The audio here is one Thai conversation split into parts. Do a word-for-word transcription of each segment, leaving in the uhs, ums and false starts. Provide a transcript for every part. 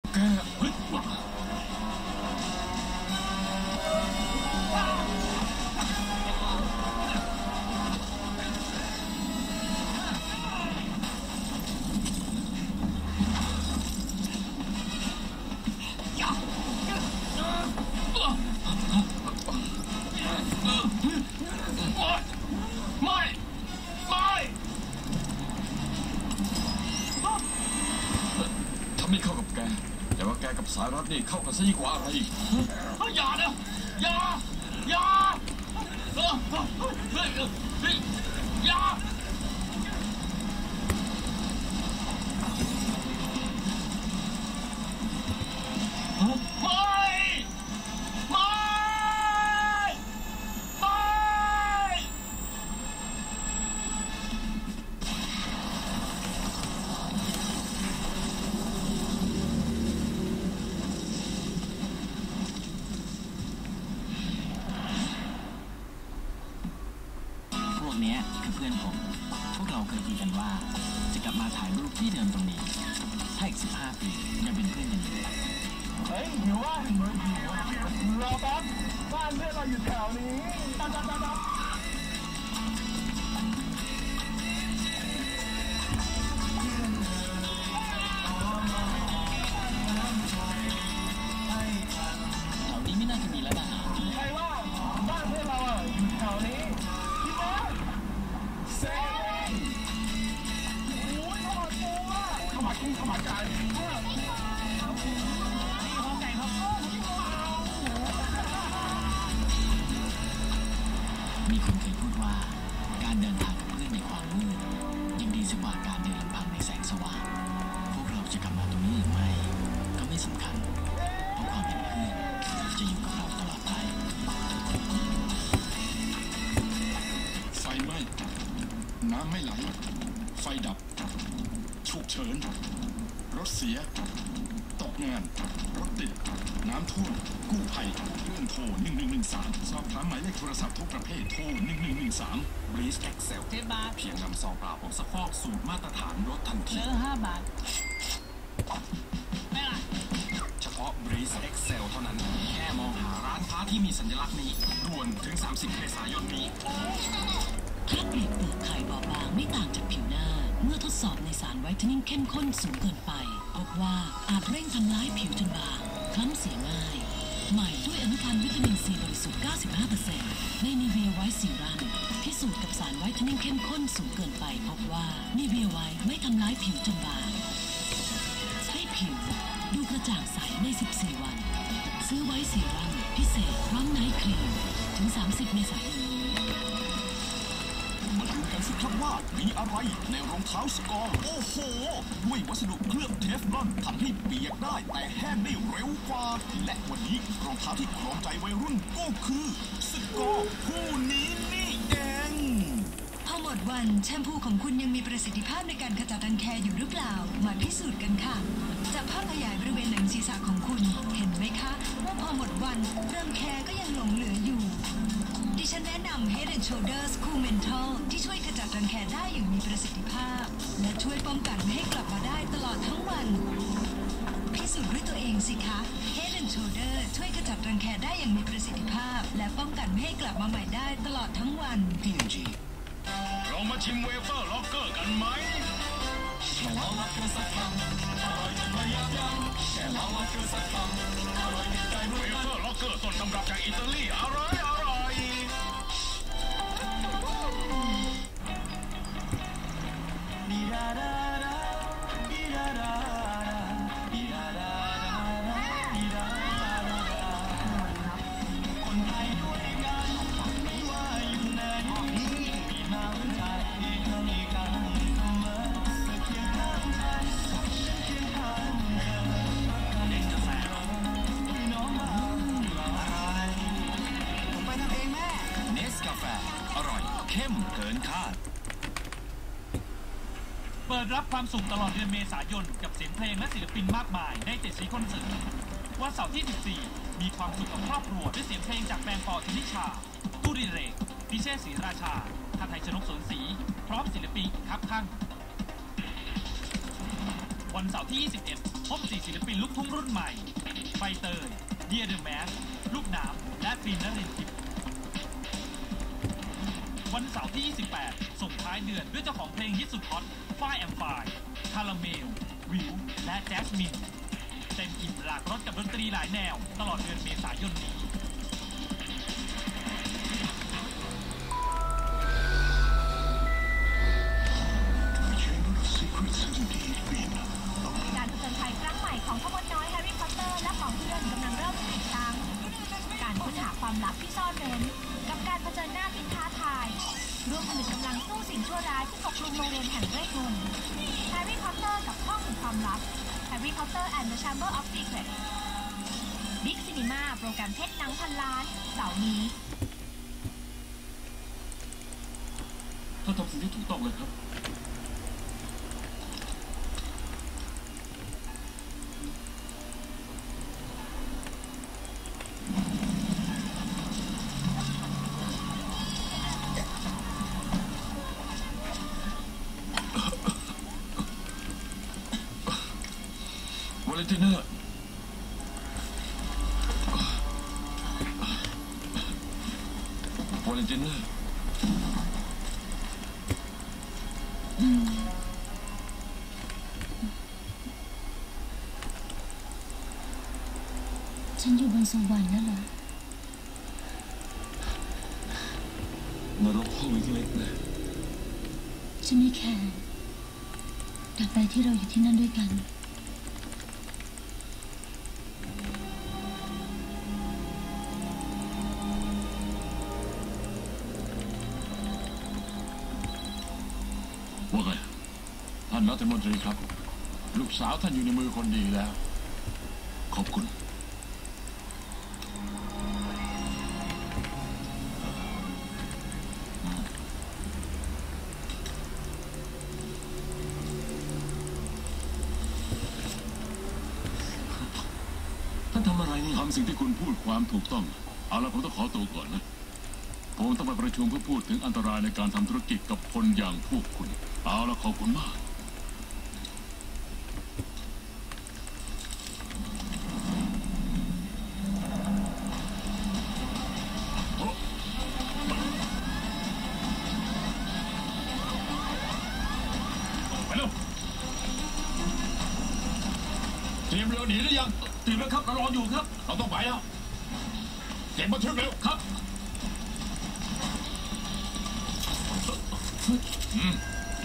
แกเฮ้ยไม่เข้ากับแกแต่ว่าแกกับสายรัดนี่เข้ากันซะยิ่งกว่าอะไรอีกอย่านะอย่าอย่าเฮ้ยเฮ้ยเฮ้ยอย่าเนี้ยคือเพื่อนผมพวกเราเคยคุยกันว่าจะกลับมาถ่ายรูปที่เดิมตรงนี้ถ้าอีกสิบห้าปียังเป็นเพื่อนกันอยู่เฮ้ยหิวว่าหิวหิวรอแป๊บบ้านเพื่อนเราอยู่แถวนี้ตามตามตามตามแถวนี้ไม่น่าจะมีร้านอาหารใครว่าบ้านเพื่อนเราอ่ะอยู่แถวนี้เซ็งโอ้ยข้าวผัดปูอ่ะข้าวผัดกุ้งข้าวผัดไก่มีคนเคยพูดว่าการเดินทางกับเพื่อนในความมืดยังดีกว่าการเดินลำพังในแสงสว่างพวกเราจะกลับมาตรงนี้หรือไม่ก็ไม่สำคัญเพราะความเป็นเพื่อนจะอยู่กับเราตลอดไปไฟไหม้น้ำไม่ไหลไฟดับฉุกเฉินรถเสียตกงานรถติดน้ำท่วมกู้ภัยเรื่องโทรหนึ่งหนึ่งหนึ่งสามสอบถามหมายเลขโทรศัพท์ทุกประเภทโทรหนึ่งหนึ่งหนึ่งสาม Breeze Excel เจ็ดบาทเพียงนำซองเปล่าผงซักฟอกสูตรมาตรฐานลดทันทีเหลือห้าบาทไม่ละเฉพาะ Breeze Excel เท่านั้นแค่มองหาร้านค้าที่มีสัญลักษณ์นี้ด่วนถึงสามสิบเมษายนนี้แค่เปลี่ยนเปลือกไข่บอบบางไม่ต่างจากผิวหน้าเมื่อทดสอบในสารไวท์เทนนิ่งเข้มข้นสูงเกินไปพบว่าอาจเร่งทำร้ายผิวจนบางคล้ำเสียง่ายใหม่ด้วยอนุพันธ์วิตามินซีบริสุทธิ์ เก้าสิบห้าเปอร์เซ็นต์ ในนีเวียไวท์ซีรัมพิสูจน์กับสารไวท์เทนนิ่งเข้มข้นสูงเกินไปพบว่านีเวียไวท์ไม่ทำร้ายผิวจนบางให้ผิวดูกระจ่างใสในสิบสี่วันซื้อไวท์ซีรัมพิเศษพร้อมไนท์ครีมถึงสามสิบเมษายนมาดูกันสิครับว่ามีอะไรในรองเท้าสกอร์โอ้โหด้วยวัสดุเคลือบเทฟลอนทำให้เปียกได้แต่แห้งได้เร็วกว่าและวันนี้รองเท้าที่ครองใจวัยรุ่นก็คือสกอร์คู่นี้นี่เองพอหมดวันแชมพูของคุณยังมีประสิทธิภาพในการขจัดรังแคอยู่หรือเปล่ามาพิสูจน์กันค่ะจากภาพขยายบริเวณหนังศีรษะของคุณเห็นไหมคะว่าพอหมดวันรังแคก็ยังหลงเหลืออยู่ดิฉันแนะนำ Head and Shoulders Cool Menthol ที่ช่วยขจัดรังแคได้อย่างมีประสิทธิภาพและช่วยป้องกันไม่ให้กลับมาได้ตลอดทั้งวันพิสูจน์ด้วยตัวเองสิคะ Head and Shoulders ช่วยขจัดรังแคได้อย่างมีประสิทธิภาพและป้องกันไม่ให้กลับมาใหม่ได้ตลอดทั้งวันพี เอ็น จีเรามาชิมเวเฟอร์ล็อกเกอร์กันไหมแค่เราลักเกอร์สักคำอร่อยจนไม่ยับยั้งแค่เราลักเกอร์สักคำอร่อยติดใจเวเฟอร์ล็อกเกอร์ต้นตำรับจากอิตาลีอร่อยอร่อยดีดาดาดาดีดาดาดีดาดาดีดาดาคนไทยด้วยกันไม่ว่าอยู่ไหนมีน้ำใจให้กันเสมอเคียงข้างกันเคียงข้างกันเด็กกาแฟพี่น้องมาผมไปทำเองแม่เนสกาแฟอร่อยเข้มเกินคาดเปิดรับความสุขตลอดเดือนเมษายนกับเสียงเพลงและศิลปินมากมายในเจ็ดสีคอนเสิร์ตวันเสาร์ที่สิบสี่มีความสุขกับครอบครัวด้วยเสียงเพลงจากแบงค์ปอธนิชาตู้ดิเรกพิเชษศรีราชาท่าไทยชนกสนศรีพร้อมศิลปินครับข้างวันเสาร์ที่ยี่สิบเอ็ดพบสี่ศิลปินลูกทุ่งรุ่นใหม่ใบเตยเดียเดอะแมสลูกน้ำและฟิล์มนรินทร์ทิพย์วันเสาร์ที่ ยี่สิบแปด ส่งท้ายเดือนด้วยเจ้าของเพลงฮิตสุดฮอตฝ้ายแอมไฟร์คาราเมล วิว และแจสมินเต็มอิ่มหลากรสกับดนตรีหลายแนวตลอดเดือนเมษายนนี้การผจญภัยครั้งใหม่ของขบวนน้อยแฮร์รี่พอตเตอร์และของเพื่อนกำลังเริ่มอีกครั้งการค้นหาความลับที่ซ่อนเร้นกับการเผชิญหน้าที่ท้าทายร่วมผนึกกำลังสู้สิ่งชั่วร้ายที่ปกคลุมโรงเรียนแห่งเวทมนต์แฮร์รี่พอตเตอร์กับห้องแห่งความลับ Harry Potter and the Chamber of Secrets บิ๊กซีนีมาโปรแกรมเพชรหนังพันล้านเสาร์นี้ถ้าทำสิ่งที่ถูกต้องเลยครับวาเลนติน่าวาเลนติน่าฉันอยู่บนสวรรค์แล้วเหรอนรกห้องเล็กๆนะฉันไม่แคร์ตราบใดที่เราอยู่ที่นั่นด้วยกันว่าไงท่านรัฐมนตรีครับลูกสาวท่านอยู่ในมือคนดีแล้วขอบคุณท่านทำอะไรนี่ทำสิ่งที่คุณพูดความถูกต้องเอาละผมต้องขอตัวก่อนนะผมต้องไปประชุมเพื่อพูดถึงอันตรายในการทำธุรกิจกับคนอย่างพวกคุณเอาละขอบคุณมากไปเร็วเตรียมเรือหนีหรือยังตื่นแล้วครับเรารออยู่ครับเราต้องไปแล้วเก็บบันทึกเร็วครับอืม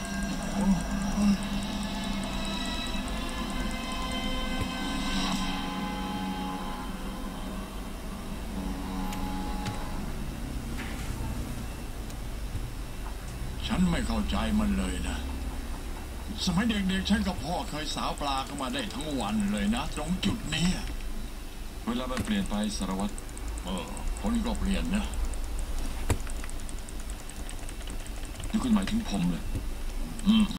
ฉันไม่เข้าใจมันเลยนะสมัยเด็กๆฉันกับพ่อเคยสาวปลาเข้ามาได้ทั้งวันเลยนะตรงจุดนี้เวลามันเปลี่ยนไปสารวัตรเออคนก็เปลี่ยนนะนี่คุณหมายถึงผมเลยอืม